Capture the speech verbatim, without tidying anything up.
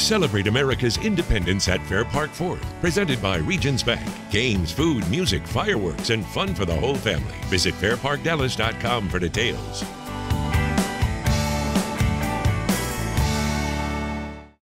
Celebrate America's independence at Fair Park Fourth. Presented by Regions Bank. Games, food, music, fireworks, and fun for the whole family. Visit fair park dallas dot com for details.